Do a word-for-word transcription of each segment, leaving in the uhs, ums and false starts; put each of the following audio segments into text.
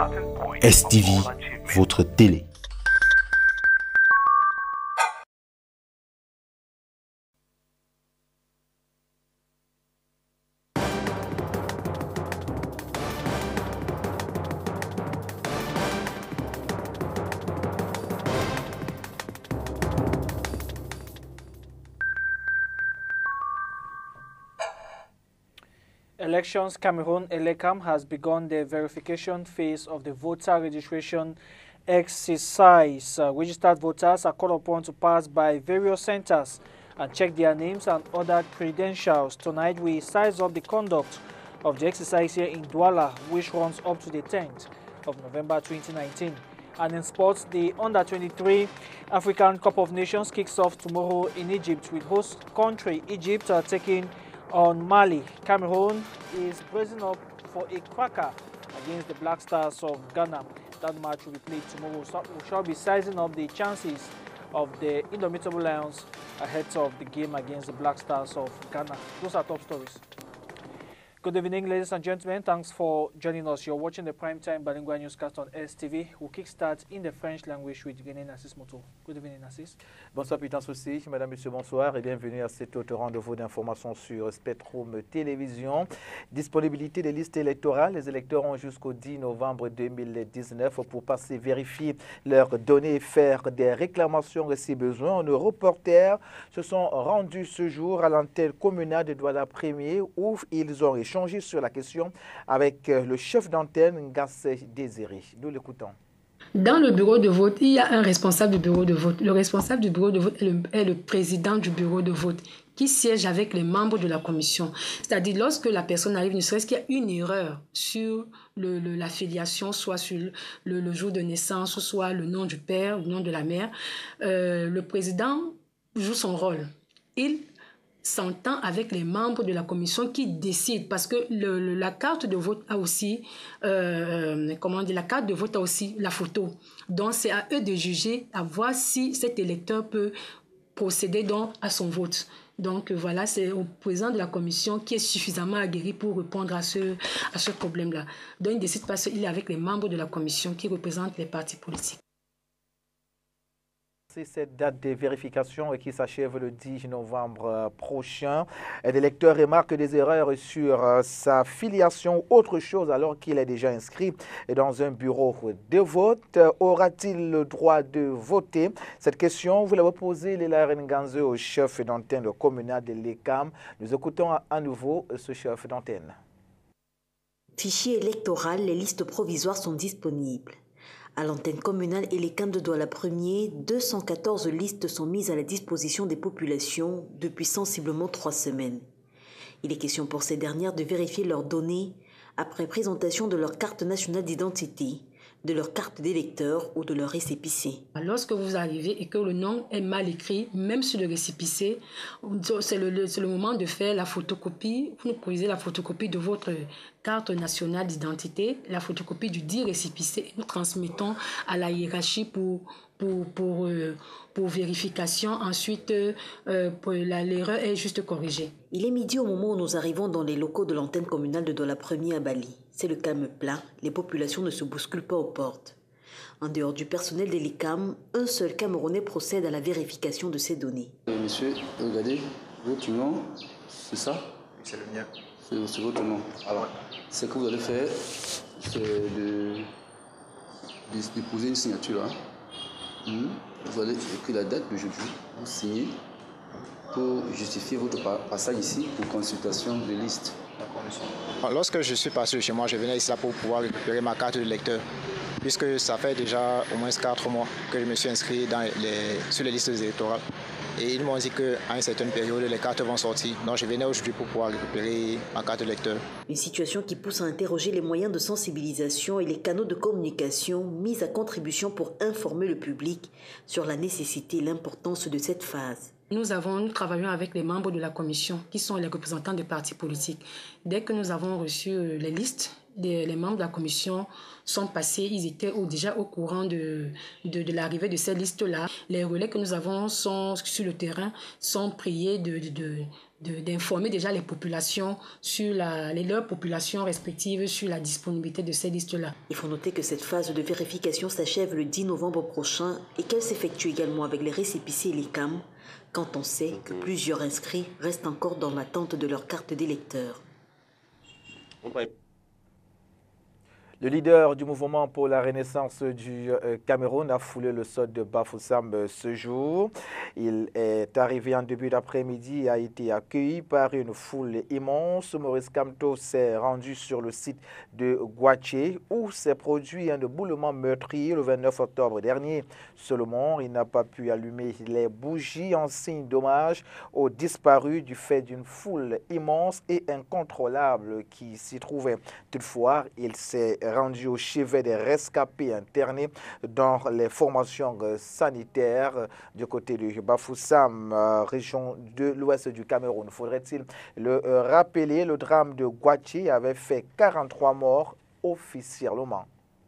S T V, votre télé. Elections Cameroon Elecam has begun the verification phase of the voter registration exercise. Uh, registered voters are called upon to pass by various centers and check their names and other credentials. Tonight we size up the conduct of the exercise here in Douala, which runs up to the tenth of November twenty nineteen. And in sports, the under twenty-three African Cup of Nations kicks off tomorrow in Egypt, with host country Egypt uh, taking on Mali. Cameroon is bracing up for a cracker against the Black Stars of Ghana. That match will be played tomorrow. So we shall be sizing up the chances of the Indomitable Lions ahead of the game against the Black Stars of Ghana. Those are top stories. Good evening, ladies and gentlemen. Thanks for joining us. You're watching the Primetime Bilingual Newscast on S T V. We'll kickstart in the French language with René Nassis Moto. Good evening, Nassis. Bonsoir, Pitance aussi. Madame, Monsieur, bonsoir et bienvenue à cet autre rendez-vous d'information sur Spectrum Télévision. Disponibilité des listes électorales. Les électeurs ont jusqu'au dix novembre deux mille dix-neuf pour passer vérifier leurs données et faire des réclamations si besoin. Nos reporters se sont rendus ce jour à l'antenne communale de Douala premier où ils ont échangé sur la question avec le chef d'antenne Ngasse Désiré. Nous l'écoutons. Dans le bureau de vote, il y a un responsable du bureau de vote. Le responsable du bureau de vote est le, est le président du bureau de vote qui siège avec les membres de la commission. C'est-à-dire lorsque la personne arrive, ne serait-ce qu'il y a une erreur sur le, le, la filiation, soit sur le, le jour de naissance, soit le nom du père, le nom de la mère, euh, le président joue son rôle. Il s'entend avec les membres de la commission qui décident, parce que le, le, la carte de vote a aussi, euh, comment dire, la carte de vote a aussi la photo. Donc c'est à eux de juger, à voir si cet électeur peut procéder donc à son vote. Donc voilà, c'est au président de la commission qui est suffisamment aguerri pour répondre à ce, à ce problème-là. Donc il décide parce qu'il est avec les membres de la commission qui représentent les partis politiques. C'est cette date de vérification qui s'achève le dix novembre prochain. L'électeur remarque des erreurs sur sa filiation, autre chose alors qu'il est déjà inscrit dans un bureau de vote. Aura-t-il le droit de voter? Cette question, vous l'avez posée, Léla Renganze, au chef d'antenne communal de l'E C A M. Nous écoutons à nouveau ce chef d'antenne. Fichier électoral, les listes provisoires sont disponibles. À l'antenne communale et les camps de Douala premier, deux cent quatorze listes sont mises à la disposition des populations depuis sensiblement trois semaines. Il est question pour ces dernières de vérifier leurs données après présentation de leur carte nationale d'identité, de leur carte d'électeur ou de leur récépissé. Lorsque vous arrivez et que le nom est mal écrit, même sur le récépissé, c'est le, le, le moment de faire la photocopie. Vous nous produisez la photocopie de votre carte nationale d'identité, la photocopie du dit récépissé, et nous transmettons à la hiérarchie pour, pour, pour, euh, pour vérification. Ensuite, euh, l'erreur est juste corrigée. Il est midi au moment où nous arrivons dans les locaux de l'antenne communale de Douala premier à Bali. C'est le calme plat, les populations ne se bousculent pas aux portes. En dehors du personnel de l'E C A M, un seul Camerounais procède à la vérification de ces données. Euh, monsieur, regardez, votre nom, c'est ça? C'est le mien. C'est votre nom. Alors, ce que vous allez faire, c'est de, de déposer une signature. Hein. Mmh. Vous allez écrire la date d'aujourd'hui, vous signez pour justifier votre passage ici pour consultation de liste. Lorsque je suis passé chez moi, je venais ici là pour pouvoir récupérer ma carte de lecteur, puisque ça fait déjà au moins quatre mois que je me suis inscrit dans les, sur les listes électorales. Et ils m'ont dit qu'à une certaine période, les cartes vont sortir. Donc je venais aujourd'hui pour pouvoir récupérer ma carte de lecteur. Une situation qui pousse à interroger les moyens de sensibilisation et les canaux de communication mis à contribution pour informer le public sur la nécessité et l'importance de cette phase. Nous, avons, nous travaillons avec les membres de la commission qui sont les représentants des partis politiques. Dès que nous avons reçu les listes, les, les membres de la commission sont passés, ils étaient au, déjà au courant de, de, de l'arrivée de ces listes-là. Les relais que nous avons sont, sur le terrain sont priés de, de, de d'informer déjà les populations sur la, les, leurs populations respectives sur la disponibilité de ces listes-là. Il faut noter que cette phase de vérification s'achève le dix novembre prochain et qu'elle s'effectue également avec les récépissés et les C A M, quand on sait que plusieurs inscrits restent encore dans l'attente de leur carte d'électeur. Le leader du mouvement pour la renaissance du Cameroun a foulé le sol de Bafoussam ce jour. Il est arrivé en début d'après-midi et a été accueilli par une foule immense. Maurice Kamto s'est rendu sur le site de Gouaché où s'est produit un éboulement meurtrier le vingt-neuf octobre dernier. Seulement, il n'a pas pu allumer les bougies en signe d'hommage aux disparus du fait d'une foule immense et incontrôlable qui s'y trouvait. Toutefois, il s'est rendu au chevet des rescapés internés dans les formations sanitaires du côté de Bafoussam, région de l'ouest du Cameroun. Faudrait-il le rappeler, le drame de Gouaché avait fait quarante-trois morts officiellement.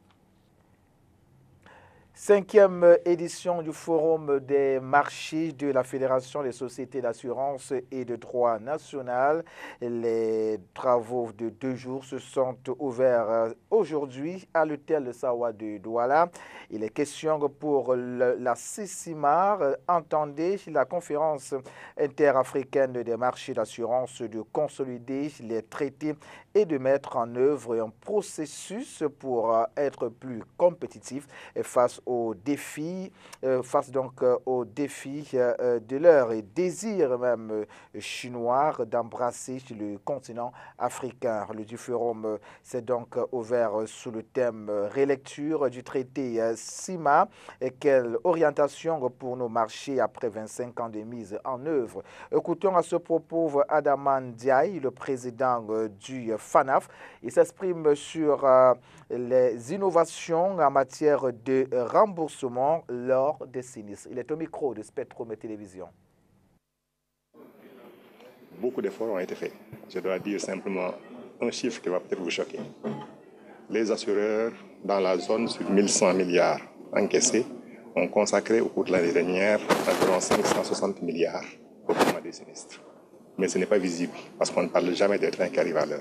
Cinquième édition du Forum des marchés de la Fédération des sociétés d'assurance et de droit national. Les travaux de deux jours se sont ouverts aujourd'hui à l'hôtel Sawa de Douala. Il est question pour le, la CICIMAR, entendez la conférence interafricaine des marchés d'assurance, de consolider les traités et de mettre en œuvre un processus pour être plus compétitif face aux défis, euh, face donc euh, aux défis euh, de l'heure et désir même euh, chinois d'embrasser le continent africain. Le du forum euh, s'est donc ouvert sous le thème euh, rélecture du traité euh, C I M A et quelle orientation pour nos marchés après vingt-cinq ans de mise en œuvre. Écoutons à ce propos Adaman Diaye, le président euh, du FANAF. Il s'exprime sur euh, les innovations en matière de remboursement lors des sinistres. Il est au micro de Spectrum Télévision. Beaucoup d'efforts ont été faits. Je dois dire simplement un chiffre qui va peut-être vous choquer. Les assureurs dans la zone sur mille cent milliards encaissés ont consacré au cours de l'année dernière environ cinq cent soixante milliards au paiement des sinistres. Mais ce n'est pas visible parce qu'on ne parle jamais des trains qui arrivent à l'heure.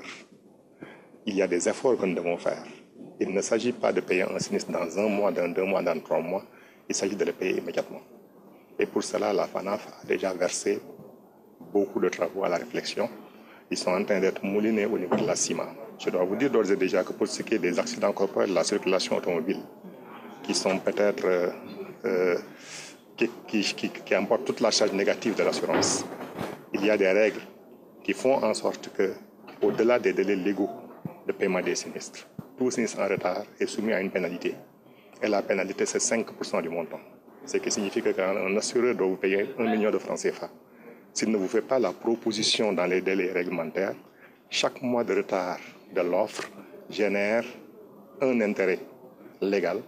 Il y a des efforts que nous devons faire. Il ne s'agit pas de payer un sinistre dans un mois, dans deux mois, dans trois mois. Il s'agit de le payer immédiatement. Et pour cela, la FANAF a déjà versé beaucoup de travaux à la réflexion. Ils sont en train d'être moulinés au niveau de la C I M A. Je dois vous dire d'ores et déjà que pour ce qui est des accidents corporels de la circulation automobile, qui sont peut-être euh, euh, qui, qui, qui, qui emportent toute la charge négative de l'assurance, il y a des règles qui font en sorte que, au-delà des délais légaux de paiement des sinistres, tout sinistre en retard est soumis à une pénalité. Et la pénalité, c'est cinq pour cent du montant. Ce qui signifie que quand un assureur doit vous payer un million de francs C F A, s'il ne vous fait pas la proposition dans les délais réglementaires, chaque mois de retard de l'offre génère un intérêt légal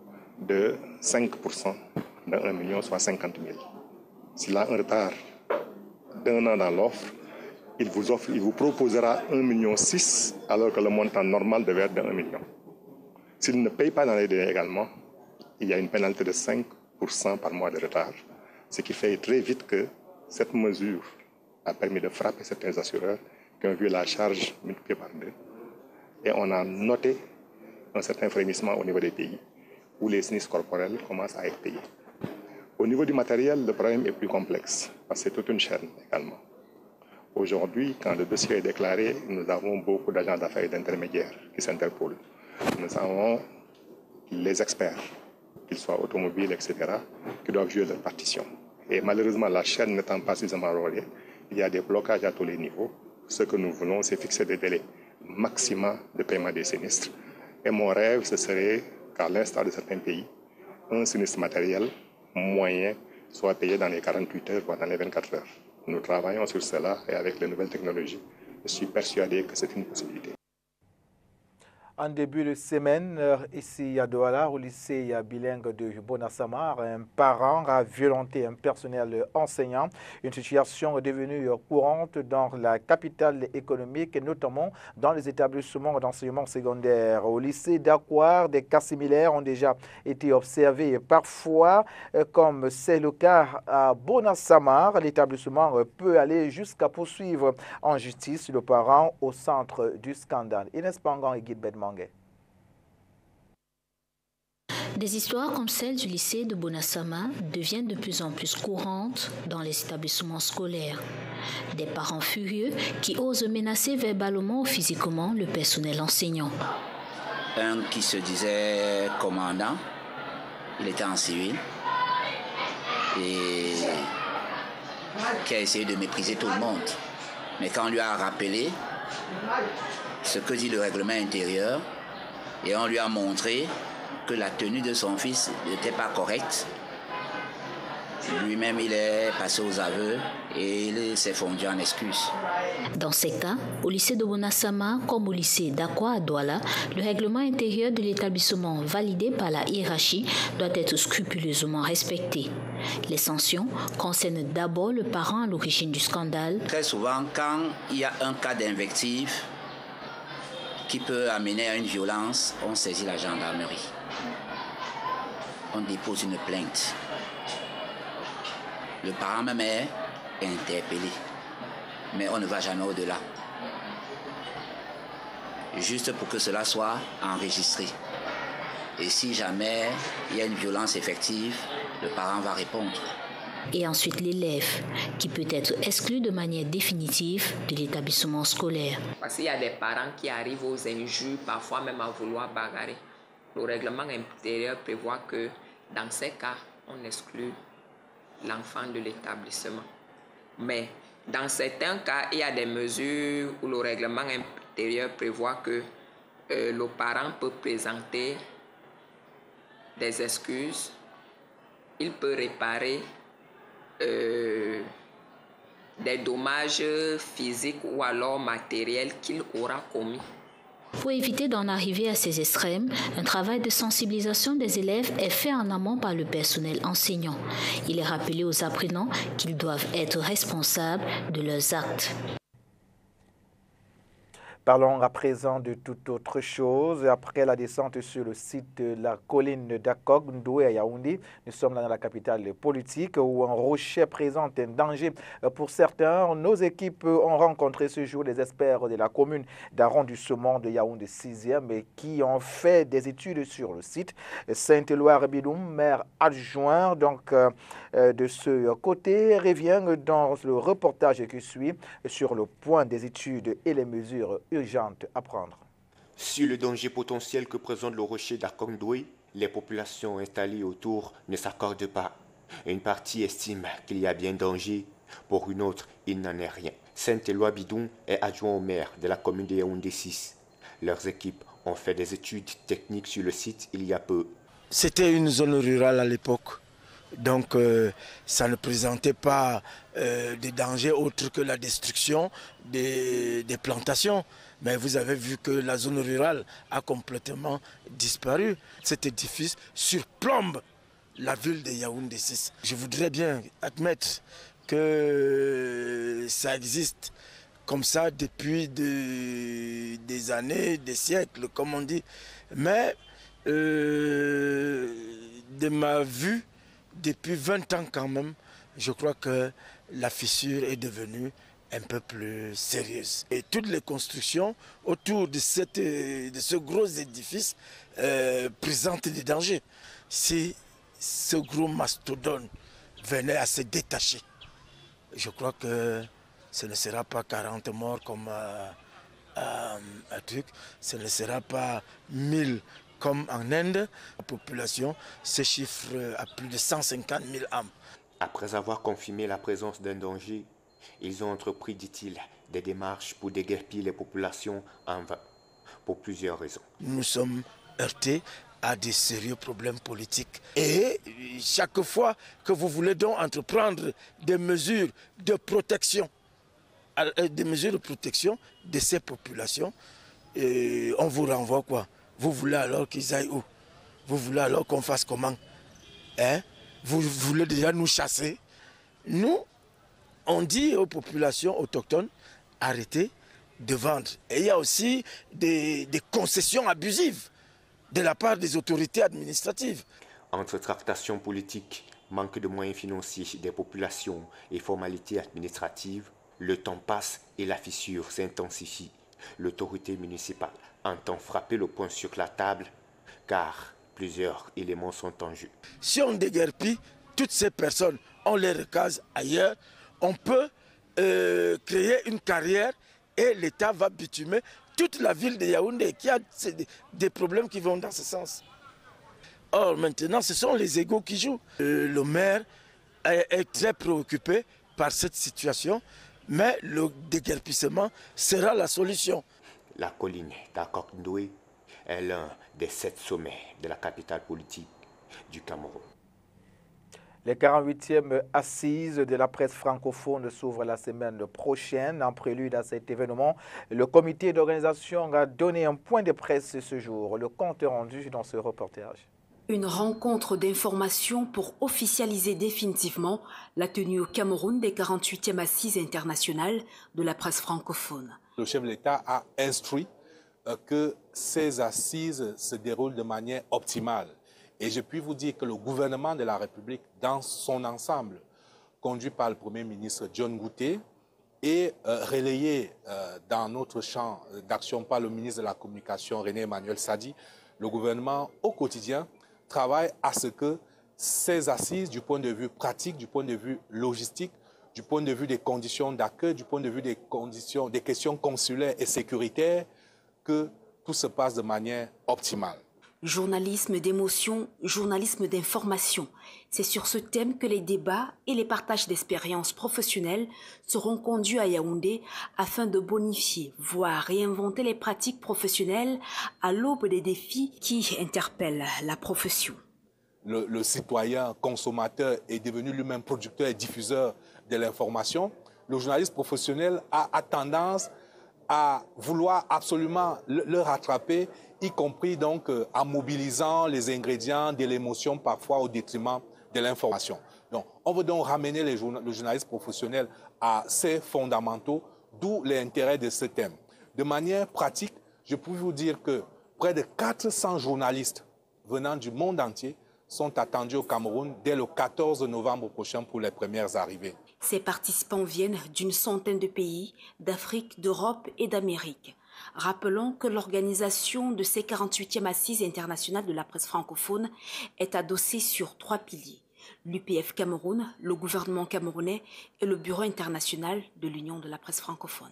de cinq pour cent de un million, soit cinquante mille. S'il a un retard d'un an dans l'offre, il vous offre, il vous proposera un million six, alors que le montant normal devait être de un million. S'il ne paye pas dans les délais également, il y a une pénalité de cinq pour cent par mois de retard, ce qui fait très vite que cette mesure a permis de frapper certains assureurs qui ont vu la charge multipliée par deux. Et on a noté un certain frémissement au niveau des pays où les sinistres corporels commencent à être payés. Au niveau du matériel, le problème est plus complexe, parce que c'est toute une chaîne également. Aujourd'hui, quand le dossier est déclaré, nous avons beaucoup d'agents d'affaires et d'intermédiaires qui s'interpolent. Nous avons les experts, qu'ils soient automobiles, et cetera, qui doivent jouer leur partition. Et malheureusement, la chaîne n'étant pas suffisamment rodée, il y a des blocages à tous les niveaux. Ce que nous voulons, c'est fixer des délais maximum de paiement des sinistres. Et mon rêve, ce serait qu'à l'instar de certains pays, un sinistre matériel moyen soit payé dans les quarante-huit heures, voire dans les vingt-quatre heures. Nous travaillons sur cela et avec les nouvelles technologies, je suis persuadé que c'est une possibilité. En début de semaine, ici à Douala, au lycée bilingue de Bonasamar, un parent a violenté un personnel enseignant. Une situation devenue courante dans la capitale économique et notamment dans les établissements d'enseignement secondaire. Au lycée d'Akwar, des cas similaires ont déjà été observés. Parfois, comme c'est le cas à Bonasamar, l'établissement peut aller jusqu'à poursuivre en justice le parent au centre du scandale. Inès Pangan et Guy Bedman. Des histoires comme celle du lycée de Bonasamar deviennent de plus en plus courantes dans les établissements scolaires. Des parents furieux qui osent menacer verbalement ou physiquement le personnel enseignant. Un qui se disait commandant, il était en civil et qui a essayé de mépriser tout le monde. Mais quand on lui a rappelé ce que dit le règlement intérieur et on lui a montré que la tenue de son fils n'était pas correcte, lui-même il est passé aux aveux et il s'est fondu en excuses. Dans ces cas, au lycée de Bonasamar comme au lycée d'Akwa à Douala, le règlement intérieur de l'établissement validé par la hiérarchie doit être scrupuleusement respecté. Les sanctions concernent d'abord le parent à l'origine du scandale. Très souvent, quand il y a un cas d'invective qui peut amener à une violence, on saisit la gendarmerie. On dépose une plainte. Le parent même est interpellé, mais on ne va jamais au-delà. Juste pour que cela soit enregistré. Et si jamais il y a une violence effective, le parent va répondre. Et ensuite l'élève, qui peut être exclu de manière définitive de l'établissement scolaire. Parce qu'il y a des parents qui arrivent aux injures, parfois même à vouloir bagarrer. Le règlement intérieur prévoit que dans ces cas, on exclut l'enfant de l'établissement. Mais dans certains cas, il y a des mesures où le règlement intérieur prévoit que euh, le parent peut présenter des excuses, il peut réparer euh, des dommages physiques ou alors matériels qu'il aura commis. Pour éviter d'en arriver à ces extrêmes, un travail de sensibilisation des élèves est fait en amont par le personnel enseignant. Il est rappelé aux apprenants qu'ils doivent être responsables de leurs actes. Parlons à présent de toute autre chose. Après la descente sur le site de la colline d'Akog, Ndoué à Yaoundé, nous sommes dans la capitale politique où un rocher présente un danger pour certains. Nos équipes ont rencontré ce jour les experts de la commune d'arrondissement de Yaoundé sixième qui ont fait des études sur le site. Saint-Éloi Bidoum, maire adjoint donc, de ce côté, revient dans le reportage qui suit sur le point des études et les mesures urgente à prendre. Sur le danger potentiel que présente le rocher d'Akondoué, les populations installées autour ne s'accordent pas. Une partie estime qu'il y a bien danger, pour une autre, il n'en est rien. Saint-Éloi Bidoum est adjoint au maire de la commune de Yaoundé six. Leurs équipes ont fait des études techniques sur le site il y a peu. C'était une zone rurale à l'époque. Donc euh, ça ne présentait pas euh, de danger autre que la destruction des, des plantations. Mais vous avez vu que la zone rurale a complètement disparu. Cet édifice surplombe la ville de Yaoundé six. Je voudrais bien admettre que ça existe comme ça depuis de, des années, des siècles, comme on dit. Mais euh, de ma vue, depuis vingt ans quand même, je crois que la fissure est devenue un peu plus sérieuse. Et toutes les constructions autour de, cette, de ce gros édifice euh, présentent des dangers. Si ce gros mastodonte venait à se détacher, je crois que ce ne sera pas quarante morts comme euh, euh, un truc, ce ne sera pas mille comme en Inde. La population se chiffre à plus de cent cinquante mille âmes. Après avoir confirmé la présence d'un danger, ils ont entrepris, dit-il, des démarches pour déguerpir les populations en vain, pour plusieurs raisons. Nous sommes heurtés à des sérieux problèmes politiques. Et chaque fois que vous voulez donc entreprendre des mesures de protection, des mesures de protection de ces populations, et on vous renvoie quoi? Vous voulez alors qu'ils aillent où? Vous voulez alors qu'on fasse comment? Hein? Vous voulez déjà nous chasser? Nous, on dit aux populations autochtones, arrêtez de vendre. Et il y a aussi des, des concessions abusives de la part des autorités administratives. Entre tractations politiques, manque de moyens financiers des populations et formalités administratives, le temps passe et la fissure s'intensifie. L'autorité municipale entend frapper le poing sur la table car plusieurs éléments sont en jeu. Si on déguerpit toutes ces personnes, on les recase ailleurs, on peut euh, créer une carrière et l'État va bitumer toute la ville de Yaoundé qui a des problèmes qui vont dans ce sens. Or maintenant, ce sont les égos qui jouent. Euh, le maire est, est très préoccupé par cette situation, mais le déguerpissement sera la solution. La colline d'Akok-Ndoué est l'un des sept sommets de la capitale politique du Cameroun. Les quarante-huitièmes assises de la presse francophone s'ouvrent la semaine prochaine. En prélude à cet événement, le comité d'organisation a donné un point de presse ce jour. Le compte est rendu dans ce reportage. Une rencontre d'information pour officialiser définitivement la tenue au Cameroun des quarante-huitièmes assises internationales de la presse francophone. Le chef de l'État a instruit que ces assises se déroulent de manière optimale. Et je puis vous dire que le gouvernement de la République, dans son ensemble, conduit par le Premier ministre John Gouté et euh, relayé euh, dans notre champ d'action par le ministre de la Communication René Emmanuel Sadi, le gouvernement au quotidien travaille à ce que ces assises, du point de vue pratique, du point de vue logistique, du point de vue des conditions d'accueil, du point de vue des, conditions, des questions consulaires et sécuritaires, que tout se passe de manière optimale. Journalisme d'émotion, journalisme d'information. C'est sur ce thème que les débats et les partages d'expériences professionnelles seront conduits à Yaoundé afin de bonifier, voire réinventer les pratiques professionnelles à l'aube des défis qui interpellent la profession. Le, le citoyen consommateur est devenu lui-même producteur et diffuseur de l'information. Le journaliste professionnel a, a tendance à vouloir absolument le, le rattraper, y compris donc euh, en mobilisant les ingrédients de l'émotion parfois au détriment de l'information. Donc, on veut donc ramener les journa le journaliste professionnel à ses fondamentaux, d'où l'intérêt de ce thème. De manière pratique, je peux vous dire que près de quatre cents journalistes venant du monde entier sont attendus au Cameroun dès le quatorze novembre prochain pour les premières arrivées. Ces participants viennent d'une centaine de pays, d'Afrique, d'Europe et d'Amérique. Rappelons que l'organisation de ces quarante-huitièmes assises internationales de la presse francophone est adossée sur trois piliers. L'U P F Cameroun, le gouvernement camerounais et le Bureau international de l'Union de la presse francophone.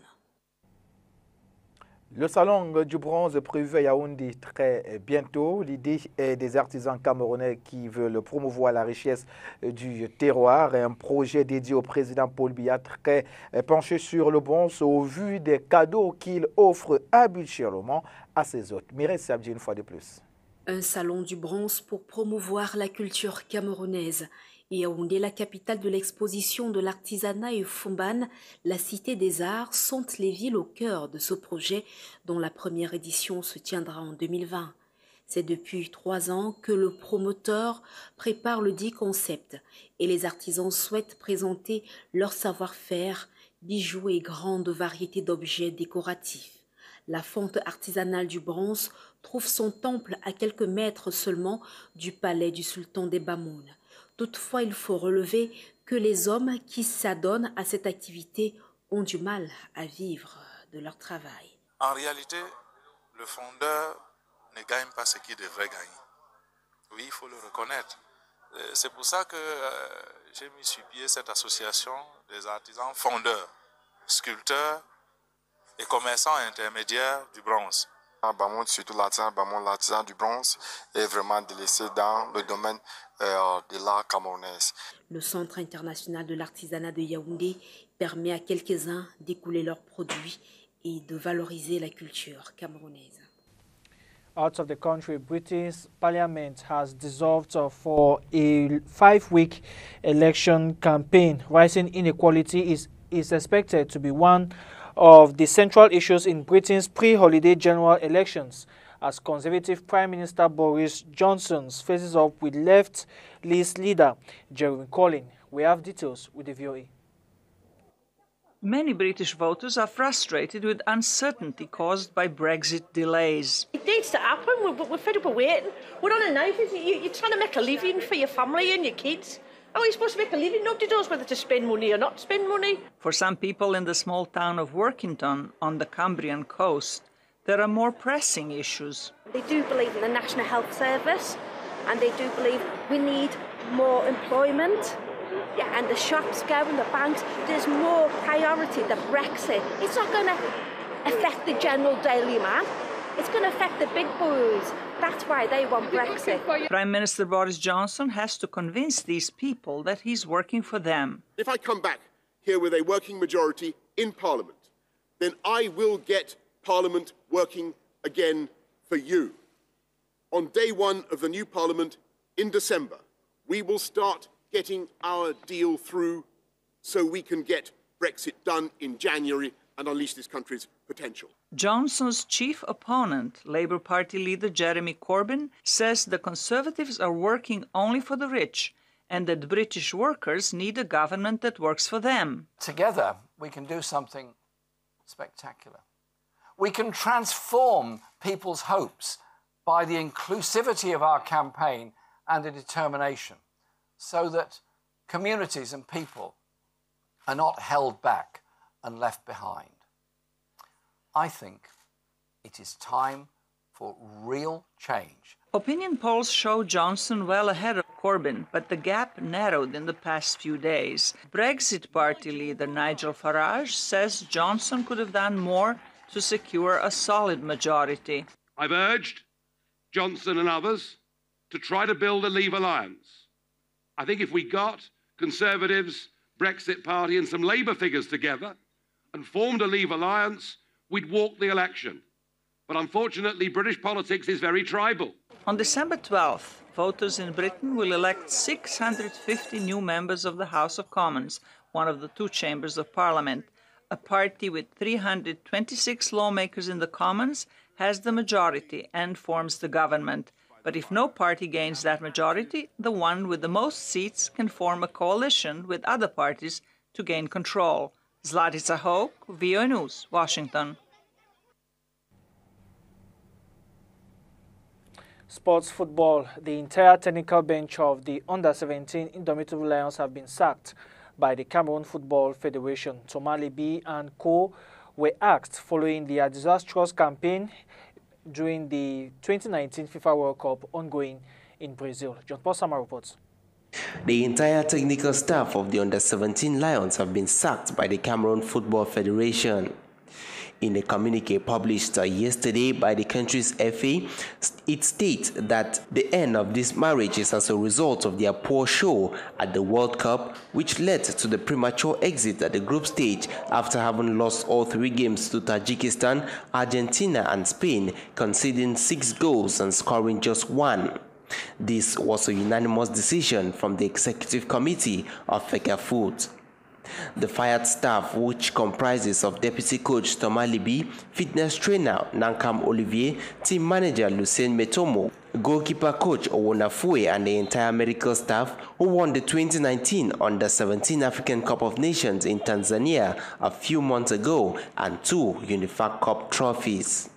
Le salon du bronze prévu à Yaoundé très bientôt. L'idée est des artisans camerounais qui veulent promouvoir la richesse du terroir. Un projet dédié au président Paul Biya très penché sur le bronze au vu des cadeaux qu'il offre habituellement à ses hôtes. Mireille Sabdi une fois de plus. Un salon du bronze pour promouvoir la culture camerounaise. Yaoundé, la capitale de l'exposition de l'artisanat, et Fumban, la cité des arts, sont les villes au cœur de ce projet dont la première édition se tiendra en deux mille vingt. C'est depuis trois ans que le promoteur prépare le dit concept et les artisans souhaitent présenter leur savoir-faire, bijoux et grande variété d'objets décoratifs. La fonte artisanale du bronze trouve son temple à quelques mètres seulement du palais du sultan des Bamoun. Toutefois, il faut relever que les hommes qui s'adonnent à cette activité ont du mal à vivre de leur travail. En réalité, le fondeur ne gagne pas ce qu'il devrait gagner. Oui, il faut le reconnaître. C'est pour ça que euh, j'ai mis sur pied cette association des artisans fondeurs, sculpteurs et commerçants intermédiaires du bronze. Bamon, surtout l'artisan Bamon, l'artisan du bronze, est vraiment délaissé dans le domaine euh, de l'art camerounais. Le Centre international de l'artisanat de Yaoundé permet à quelques-uns d'écouler leurs produits et de valoriser la culture camerounaise. Out of the country, British Parliament has dissolved for a five-week election campaign. Rising inequality is, is expected to be one of the central issues in Britain's pre-holiday general elections, as Conservative Prime Minister Boris Johnson faces up with left-list leader Jeremy Corbyn. We have details with the V O A. Many British voters are frustrated with uncertainty caused by Brexit delays. It needs to happen. We're, we're fed up of waiting. We're on a knife. You're trying to make a living for your family and your kids. How are you supposed to make a living? Nobody knows whether to spend money or not spend money. For some people in the small town of Workington on the Cumbrian coast, there are more pressing issues. They do believe in the National Health Service, and they do believe we need more employment. Yeah, and the shops go and the banks, there's more priority than Brexit. It's not going to affect the general daily man. It's going to affect the big boys. That's why they want Brexit. Prime Minister Boris Johnson has to convince these people that he's working for them. If I come back here with a working majority in Parliament, then I will get Parliament working again for you. On day one of the new Parliament in December, we will start getting our deal through so we can get Brexit done in January and unleash this country's potential. Johnson's chief opponent, Labour Party leader Jeremy Corbyn, says the Conservatives are working only for the rich and that British workers need a government that works for them. Together, we can do something spectacular. We can transform people's hopes by the inclusivity of our campaign and the determination, so that communities and people are not held back and left behind. I think it is time for real change. Opinion polls show Johnson well ahead of Corbyn, but the gap narrowed in the past few days. Brexit Party leader Nigel Farage says Johnson could have done more to secure a solid majority. I've urged Johnson and others to try to build a Leave alliance. I think if we got Conservatives, Brexit Party and some Labour figures together and formed a Leave alliance, we'd walk the election. But unfortunately, British politics is very tribal. On December twelfth, voters in Britain will elect six hundred fifty new members of the House of Commons, one of the two chambers of Parliament. A party with three hundred twenty-six lawmakers in the Commons has the majority and forms the government. But if no party gains that majority, the one with the most seats can form a coalition with other parties to gain control. Zlatica Hoke, V O A News, Washington. Sports football. The entire technical bench of the under seventeen Indomitable Lions have been sacked by the Cameroon Football Federation. Tomale B and co were axed following their disastrous campaign during the twenty nineteen FIFA World Cup ongoing in Brazil. John Paul Sama reports. The entire technical staff of the under seventeen Lions have been sacked by the Cameroon Football Federation. In a communique published yesterday by the country's F A, it states that the end of this marriage is as a result of their poor show at the World Cup, which led to the premature exit at the group stage after having lost all three games to Tajikistan, Argentina and Spain, conceding six goals and scoring just one. This was a unanimous decision from the Executive Committee of FECAFOOT. The fired staff, which comprises of Deputy Coach Tomale B, Fitness Trainer Nankam Olivier, Team Manager Lucien Metomo, Goalkeeper Coach Owona Fue and the entire medical staff who won the twenty nineteen under seventeen African Cup of Nations in Tanzania a few months ago and two Unifac Cup trophies.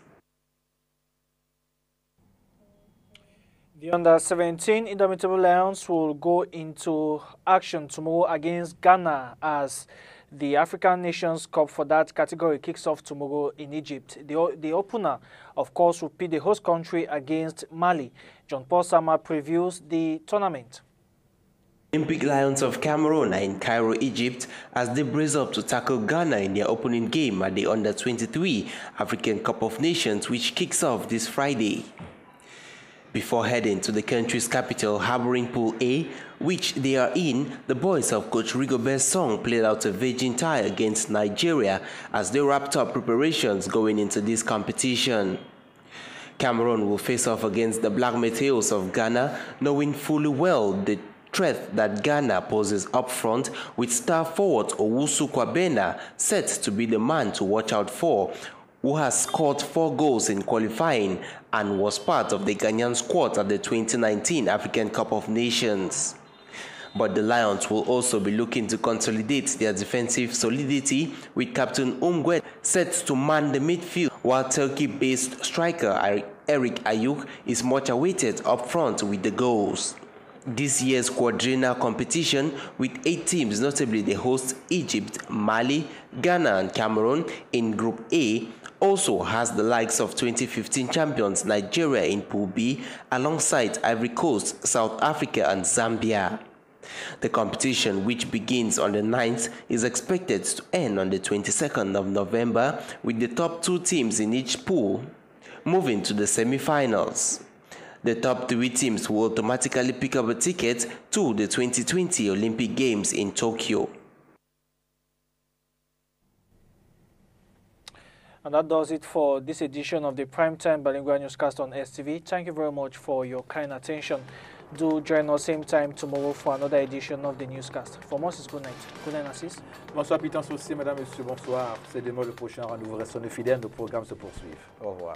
The under seventeen Indomitable Lions will go into action tomorrow against Ghana as the African Nations Cup for that category kicks off tomorrow in Egypt. The, the opener, of course, will be the host country against Mali. John Paul Sama previews the tournament. Olympic Lions of Cameroon are in Cairo, Egypt, as they brace up to tackle Ghana in their opening game at the under twenty-three African Cup of Nations, which kicks off this Friday. Before heading to the country's capital, harboring Pool A, which they are in, the boys of Coach Rigobert Song played out a virgin tie against Nigeria as they wrapped up preparations going into this competition. Cameroon will face off against the Black Meteors of Ghana, knowing fully well the threat that Ghana poses up front, with star forward Owusu Kwabena set to be the man to watch out for, who has scored four goals in qualifying and was part of the Ghanaian squad at the twenty nineteen African Cup of Nations. But the Lions will also be looking to consolidate their defensive solidity, with Captain Umgwet set to man the midfield, while Turkey-based striker Eric Ayuk is much awaited up front with the goals. This year's quadrennial competition, with eight teams, notably the hosts Egypt, Mali, Ghana and Cameroon in Group A, also has the likes of twenty fifteen champions Nigeria in Pool B, alongside Ivory Coast, South Africa and Zambia. The competition, which begins on the ninth, is expected to end on the twenty-second of November, with the top two teams in each pool moving to the semi-finals. The top three teams will automatically pick up a ticket to the twenty twenty Olympic Games in Tokyo. And that does it for this edition of the Primetime Bilingual Newscast on S T V. Thank you very much for your kind attention. Do join us same time tomorrow for another edition of the newscast. For more, it's good night. Good night, Assis. Bonsoir, Pitance aussi, mesdames et messieurs, bonsoir. C'est demain le prochain rendez-vous. Restons fidèles, nos programmes se poursuivent. Au revoir.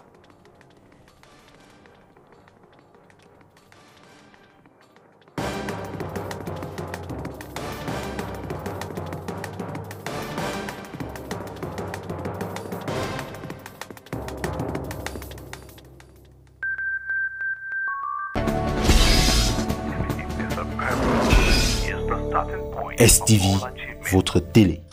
S T V, votre télé.